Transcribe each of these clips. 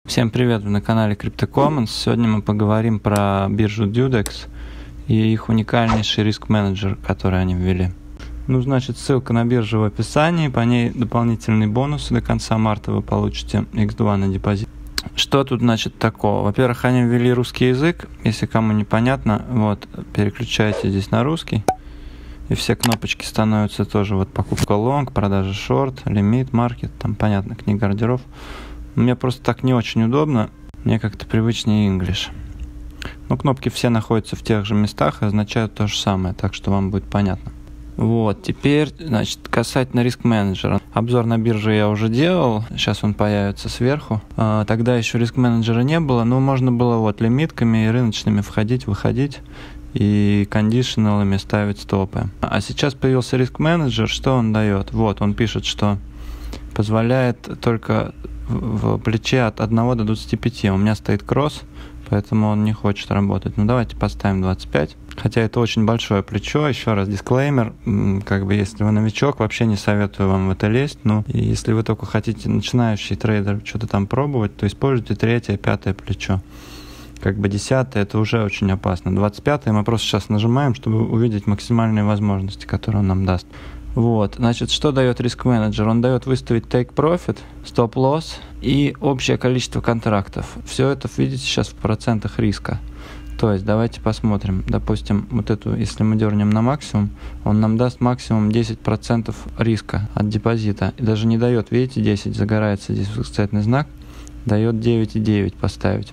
Всем привет, вы на канале CryptoCommons. Сегодня мы поговорим про биржу Dudex и их уникальнейший риск-менеджер, который они ввели. Значит, ссылка на биржу в описании, по ней дополнительные бонусы до конца марта вы получите X2 на депозит. Что тут, значит, такого? Во-первых, они ввели русский язык, если кому непонятно, переключайте здесь на русский, и все кнопочки становятся тоже, покупка лонг, продажа шорт, лимит, маркет, там, понятно, книга ордеров. Мне просто так не очень удобно, мне как-то привычнее English. Кнопки все находятся в тех же местах и означают то же самое, так что вам будет понятно. Теперь, значит, касательно риск-менеджера. Обзор на бирже я уже делал, сейчас он появится сверху. Тогда еще риск-менеджера не было, но можно было лимитками и рыночными входить, выходить и кондишналами ставить стопы. А сейчас появился риск-менеджер, что он дает? Он пишет, что позволяет только в плече от 1 до 25. У меня стоит кросс, поэтому он не хочет работать. Давайте поставим 25. Хотя это очень большое плечо. Еще раз дисклеймер. Если вы новичок, вообще не советую вам в это лезть. И если вы только хотите, начинающий трейдер, что-то там пробовать, то используйте 3-е, 5-е плечо. 10-е это уже очень опасно. 25-е мы просто сейчас нажимаем, чтобы увидеть максимальные возможности, которые он нам даст. Значит, что дает риск-менеджер? Он дает выставить take profit, stop loss и общее количество контрактов. Все это видите сейчас в процентах риска. То есть давайте посмотрим. Допустим, если мы дернем на максимум, он нам даст максимум 10% риска от депозита. И даже не дает, видите, 10 загорается здесь восклицательный знак, дает 9,9 поставить.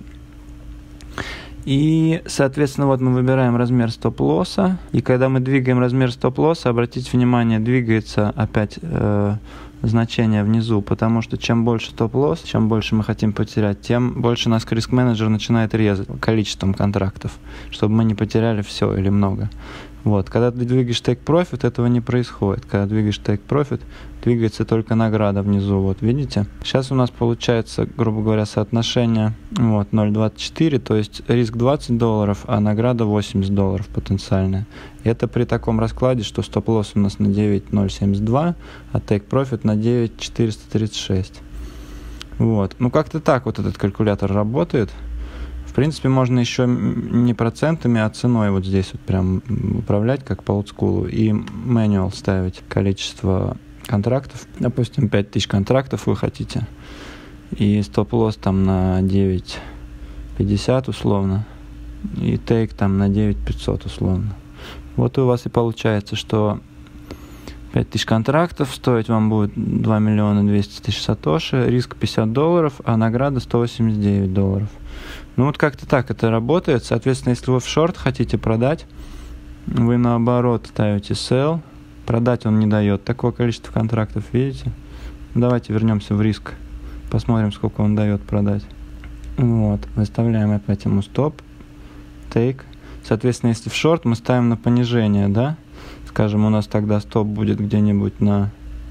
И, соответственно, мы выбираем размер стоп-лосса. И когда мы двигаем размер стоп-лосса, обратите внимание, двигается опять значение внизу, потому что чем больше стоп-лосс, чем больше мы хотим потерять, тем больше нас риск-менеджер начинает резать количеством контрактов, чтобы мы не потеряли все или много. Когда ты двигаешь take profit, этого не происходит. Когда двигаешь take profit, двигается только награда внизу. Видите? Сейчас у нас получается, грубо говоря, соотношение 0,24, то есть риск $20, а награда $80 потенциальная. И это при таком раскладе, что стоп-лосс у нас на 9,072, а take profit на 9,436. Как-то так этот калькулятор работает. В принципе, можно еще не процентами, а ценой здесь прям управлять, как по олдскулу, и manual ставить количество контрактов. Допустим, 5000 контрактов вы хотите, и стоп-лосс там на 9,50 условно, и take там на 9,500 условно. У вас и получается, что 5000 контрактов, стоить вам будет 2 200 000 сатоши, риск $50, а награда $189. Как-то так это работает. Соответственно, если вы в шорт хотите продать, вы наоборот ставите sell. Продать он не дает такого количества контрактов, видите? Давайте вернемся в риск. Посмотрим, сколько он дает продать. Выставляем опять ему стоп, take. Соответственно, если в шорт, мы ставим на понижение, да? Скажем, у нас тогда стоп будет где-нибудь на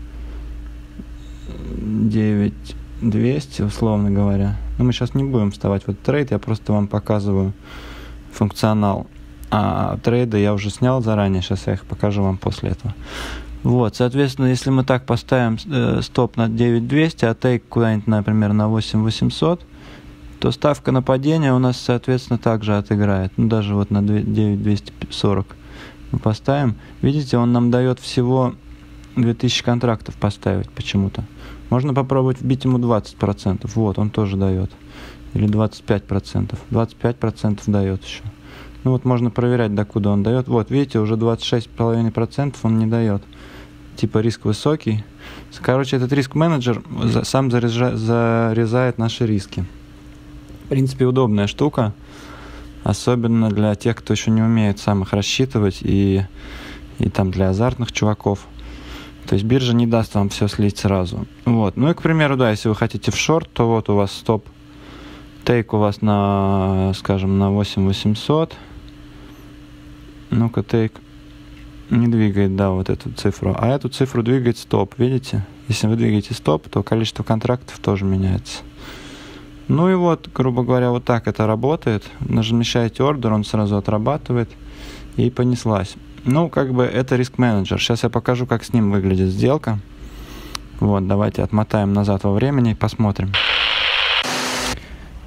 9200, условно говоря. Но мы сейчас не будем вставать в этот трейд, я просто вам показываю функционал. А трейды я уже снял заранее, сейчас я их покажу вам после этого. Соответственно, если мы так поставим стоп на 9200, а тейк куда-нибудь, например, на 8800, то ставка на падение у нас, соответственно, также отыграет. Даже на 9240 мы поставим. Видите, он нам дает всего 2000 контрактов поставить почему-то. Можно попробовать вбить ему 20%. Он тоже дает. Или 25%. 25% дает еще. Можно проверять, докуда он дает. Видите, уже 26,5% он не дает. Типа риск высокий. Этот риск-менеджер сам зарезает наши риски. В принципе, удобная штука. Особенно для тех, кто еще не умеет сам их рассчитывать. И там для азартных чуваков. То есть биржа не даст вам все слить сразу. И, к примеру, если вы хотите в шорт, то у вас стоп. Тейк у вас на, скажем, на 8800. Ну-ка, тейк не двигает, эту цифру. А эту цифру двигает стоп, видите? Если вы двигаете стоп, то количество контрактов тоже меняется. Грубо говоря, так это работает. Размещаете ордер, он сразу отрабатывает. И понеслась. Это риск-менеджер. Сейчас я покажу, как с ним выглядит сделка. Давайте отмотаем назад во времени и посмотрим.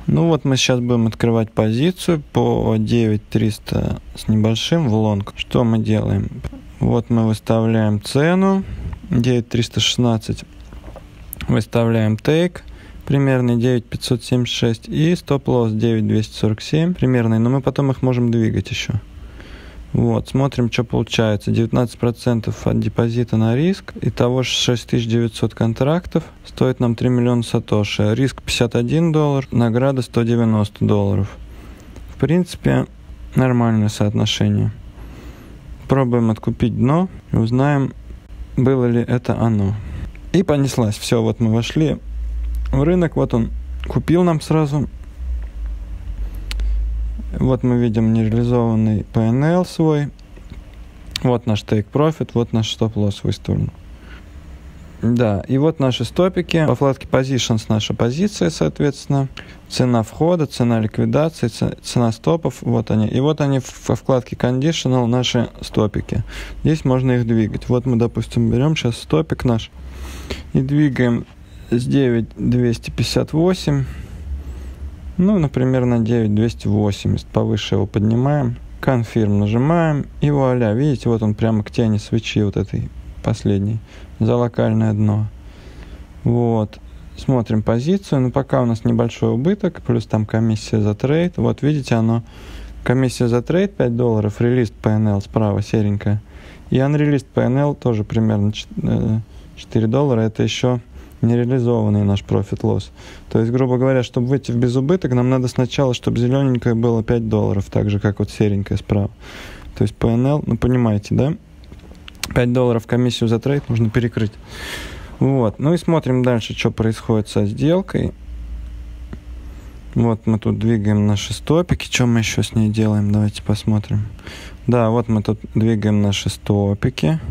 Ну вот мы сейчас будем открывать позицию по 9300 с небольшим в лонг. Что мы делаем? Вот мы выставляем цену 9316, выставляем тейк примерный 9576 и стоп-лосс 9247 примерный, но мы потом их можем двигать еще. Вот, смотрим, что получается. 19% от депозита на риск. Итого 6900 контрактов. Стоит нам 3 миллиона сатоши. Риск $51, награда $190. В принципе, нормальное соотношение. Пробуем откупить дно и узнаем, было ли это оно. И понеслась. Все, вот мы вошли в рынок. Вот он купил нам сразу. Вот мы видим нереализованный PNL свой. Вот наш take profit, вот наш стоп-лосс выставлен. Да, и вот наши стопики. Во вкладке Positions наша позиция, соответственно. Цена входа, цена ликвидации, цена стопов. Вот они. И вот они во вкладке Conditional наши стопики. Здесь можно их двигать. Вот мы, допустим, берем сейчас стопик наш и двигаем с 9258. Ну, например, на 9280. Повыше его поднимаем. Confirm нажимаем. И вуаля. Видите, вот он прямо к тени свечи вот этой последней. За локальное дно. Вот. Смотрим позицию. Но пока у нас небольшой убыток. Плюс там комиссия за трейд. Вот видите, оно. Комиссия за трейд $5. Релист PNL справа серенькая. И unreleased PNL тоже примерно $4. Это еще нереализованный наш профит-лосс. То есть, грубо говоря, чтобы выйти в безубыток, нам надо сначала, чтобы зелененькое было $5, так же, как вот серенькое справа. То есть PNL, ну понимаете, да? $5 комиссию за трейд нужно перекрыть. Вот. Ну и смотрим дальше, что происходит со сделкой. Вот мы тут двигаем наши стопики. Что мы еще с ней делаем? Давайте посмотрим. Да, вот мы тут двигаем наши стопики.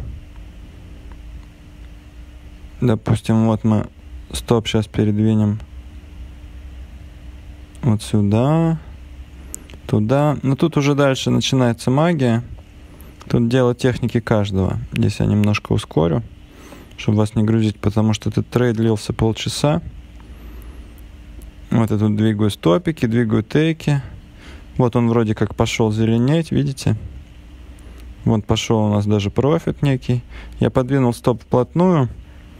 Допустим, вот мы стоп сейчас передвинем вот сюда, туда. Но тут уже дальше начинается магия. Тут дело техники каждого. Здесь я немножко ускорю, чтобы вас не грузить, потому что этот трейд длился полчаса. Вот я тут двигаю стопики, двигаю тейки. Вот он вроде как пошел зеленеть, видите? Вот пошел у нас даже профит некий. Я подвинул стоп вплотную,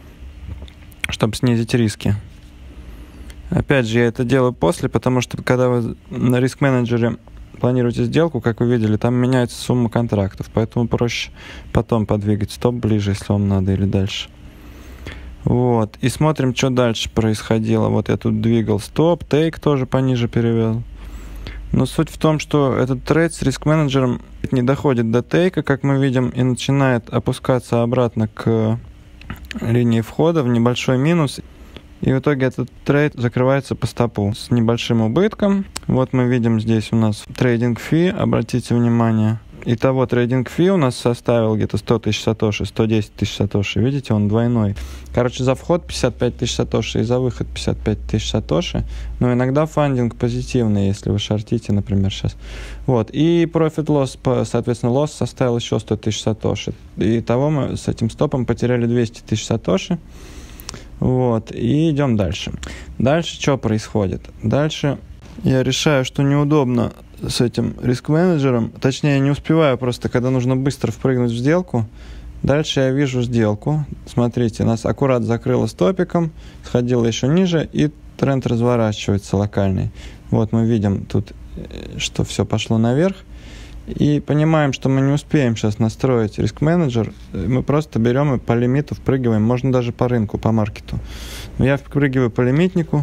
чтобы снизить риски. Опять же, я это делаю после, потому что когда вы на риск-менеджере планируете сделку, как вы видели, там меняется сумма контрактов, поэтому проще потом подвигать стоп ближе, если вам надо, или дальше. Вот. И смотрим, что дальше происходило. Вот я тут двигал стоп, тейк тоже пониже перевел. Но суть в том, что этот трейд с риск-менеджером не доходит до тейка, как мы видим, и начинает опускаться обратно к линии входа в небольшой минус. И в итоге этот трейд закрывается по стопу с небольшим убытком. Вот мы видим здесь у нас трейдинг фи, обратите внимание. Итого трейдинг фи у нас составил где-то 100 тысяч сатоши, 110 тысяч сатоши. Видите, он двойной. Короче, за вход 55 тысяч сатоши и за выход 55 тысяч сатоши. Но иногда фандинг позитивный, если вы шортите, например, сейчас. Вот. И профит-лосс, соответственно, лосс составил еще 100 тысяч сатоши. И того мы с этим стопом потеряли 200 тысяч сатоши. Вот. И идем дальше. Дальше что происходит? Дальше я решаю, что неудобно с этим риск-менеджером. Точнее, я не успеваю просто, когда нужно быстро впрыгнуть в сделку. Дальше я вижу сделку. Смотрите, нас аккурат закрыло стопиком, сходило еще ниже, и тренд разворачивается локальный. Вот мы видим тут, что все пошло наверх. И понимаем, что мы не успеем сейчас настроить риск-менеджер. Мы просто берем и по лимиту впрыгиваем. Можно даже по рынку, по маркету. Но я впрыгиваю по лимитнику.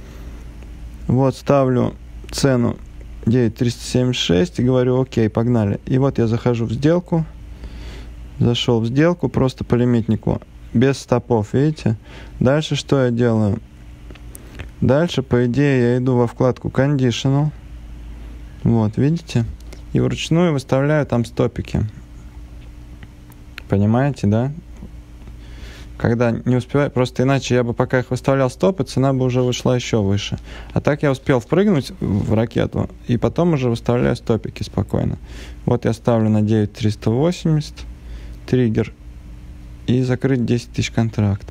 Вот ставлю цену 9376 и говорю: окей, погнали. И вот я захожу в сделку. Зашел в сделку просто по лимитнику. Без стопов, видите? Дальше что я делаю? Дальше, по идее, я иду во вкладку Conditional. Вот, видите? И вручную выставляю там стопики. Понимаете, да? Когда не успеваю, просто иначе я бы пока их выставлял стопы, цена бы уже вышла еще выше. А так я успел впрыгнуть в ракету, и потом уже выставляю стопики спокойно. Вот я ставлю на 9380 триггер и закрыть 10 тысяч контрактов.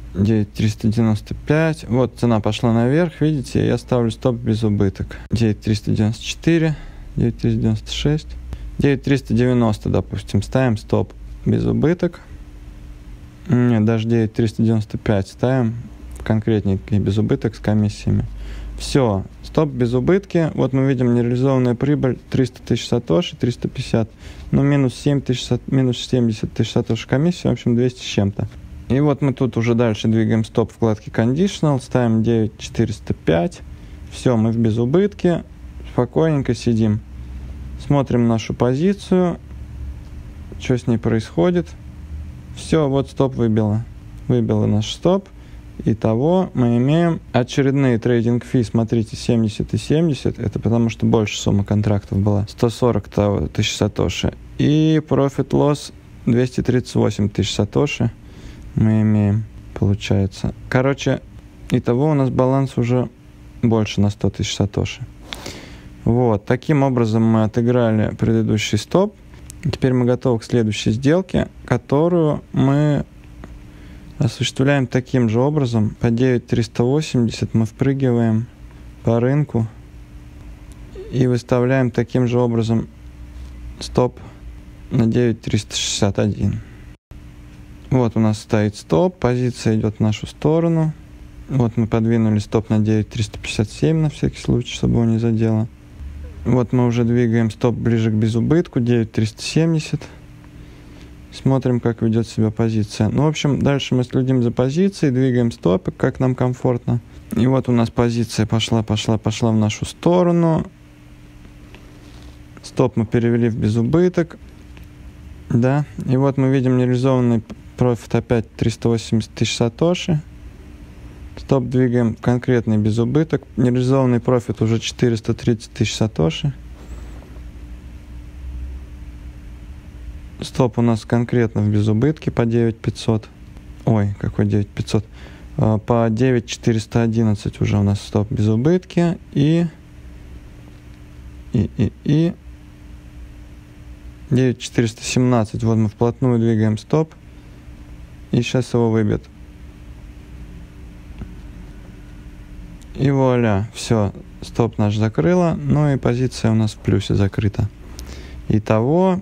9395. Вот цена пошла наверх, видите, я ставлю стоп без убыток. 9394, 9396, 9390, допустим, ставим стоп без убыток. Нет, даже 9395 ставим, конкретненький, без убыток с комиссиями. Все, стоп без убытки. Вот мы видим нереализованная прибыль 300 тысяч сатоши, 350, ну минус 70 тысяч сатоши комиссия, в общем 200 с чем-то. И вот мы тут уже дальше двигаем стоп вкладки Conditional, ставим 9405. Все, мы в безубытке, спокойненько сидим. Смотрим нашу позицию, что с ней происходит. Все, вот стоп выбило. Выбило наш стоп. Итого мы имеем очередные трейдинг фи, смотрите, 70 и 70. Это потому что больше сумма контрактов была. 140 тысяч сатоши. И Profit Loss 238 тысяч сатоши мы имеем, получается. Короче, итого у нас баланс уже больше на 100 тысяч сатоши. Вот, таким образом мы отыграли предыдущий стоп. Теперь мы готовы к следующей сделке, которую мы осуществляем таким же образом. По 9380 мы впрыгиваем по рынку и выставляем таким же образом стоп на 9361. Вот у нас стоит стоп, позиция идет в нашу сторону. Вот мы подвинули стоп на 9357 на всякий случай, чтобы его не задело. Вот мы уже двигаем стоп ближе к безубытку, 9370. Смотрим, как ведет себя позиция. Ну, в общем, дальше мы следим за позицией, двигаем стопы, как нам комфортно. И вот у нас позиция пошла в нашу сторону. Стоп мы перевели в безубыток. Да, и вот мы видим нереализованный профит опять 380 тысяч сатоши. Стоп двигаем конкретный безубыток. Нереализованный профит уже 430 тысяч сатоши. Стоп у нас конкретно в безубытке по 9500. Ой, какой 9500? По 9411 уже у нас стоп без убытки. И 9417. Вот мы вплотную двигаем стоп. И сейчас его выбьет. И вуаля, все, стоп наш закрыло, ну и позиция у нас в плюсе закрыта. Итого,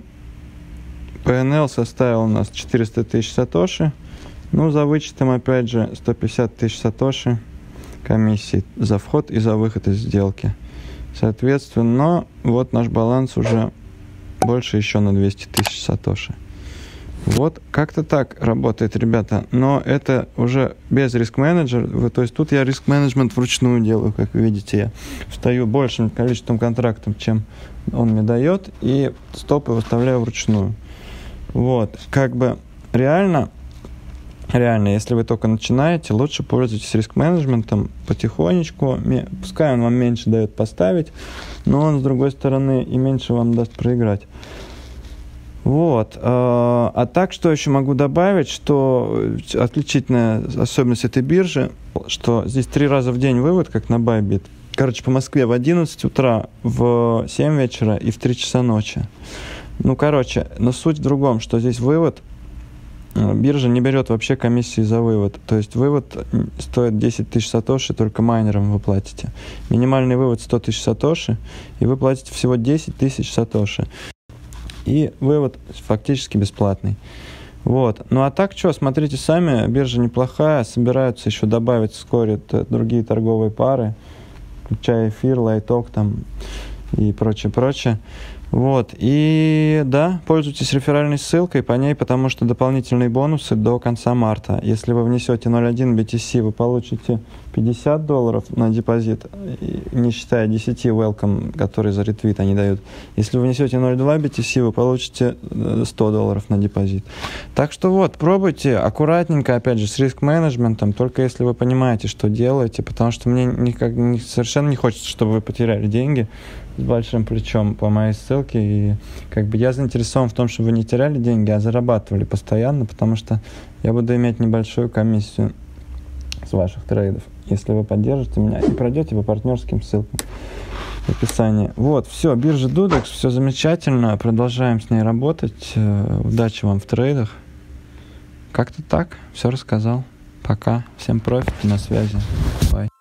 PNL составил у нас 400 тысяч сатоши, ну за вычетом опять же 150 тысяч сатоши комиссии за вход и за выход из сделки. Соответственно, вот наш баланс уже больше еще на 200 тысяч сатоши. Вот как-то так работает, ребята. Но это уже без риск-менеджера. То есть тут я риск-менеджмент вручную делаю. Как вы видите, я встаю большим количеством контрактов, чем он мне дает, и стопы выставляю вручную. Вот. Как бы реально, если вы только начинаете, лучше пользуйтесь риск-менеджментом потихонечку. Пускай он вам меньше дает поставить, но он, с другой стороны, и меньше вам даст проиграть. Вот. А так, что еще могу добавить, что отличительная особенность этой биржи, что здесь 3 раза в день вывод, как на Bybit. Короче, по Москве в 11 утра, в 7 вечера и в 3 часа ночи. Ну, короче, но суть в другом, что здесь вывод, биржа не берет вообще комиссии за вывод. То есть вывод стоит 10 тысяч сатоши, только майнерам вы платите. Минимальный вывод 100 тысяч сатоши, и вы платите всего 10 тысяч сатоши. И вывод фактически бесплатный. Вот. Ну а так что, смотрите сами, биржа неплохая, собираются еще добавить вскоре другие торговые пары, включая эфир, лайток там и прочее. Вот, и да, пользуйтесь реферальной ссылкой по ней, потому что дополнительные бонусы до конца марта. Если вы внесете 0.1 BTC, вы получите $50 на депозит, не считая 10 welcome, которые за ретвит они дают. Если вы внесете 0.2 BTC, вы получите $100 на депозит. Так что вот, пробуйте аккуратненько, опять же, с риск-менеджментом, только если вы понимаете, что делаете, потому что мне совершенно не хочется, чтобы вы потеряли деньги с большим плечом по моей ссылке, и как бы я заинтересован в том, чтобы вы не теряли деньги, а зарабатывали постоянно, потому что я буду иметь небольшую комиссию с ваших трейдов, если вы поддержите меня и пройдете по партнерским ссылкам в описании. Вот, все, биржа Dudex, все замечательно, продолжаем с ней работать, удачи вам в трейдах. Как-то так, все рассказал. Пока. Всем профита, на связи. Bye.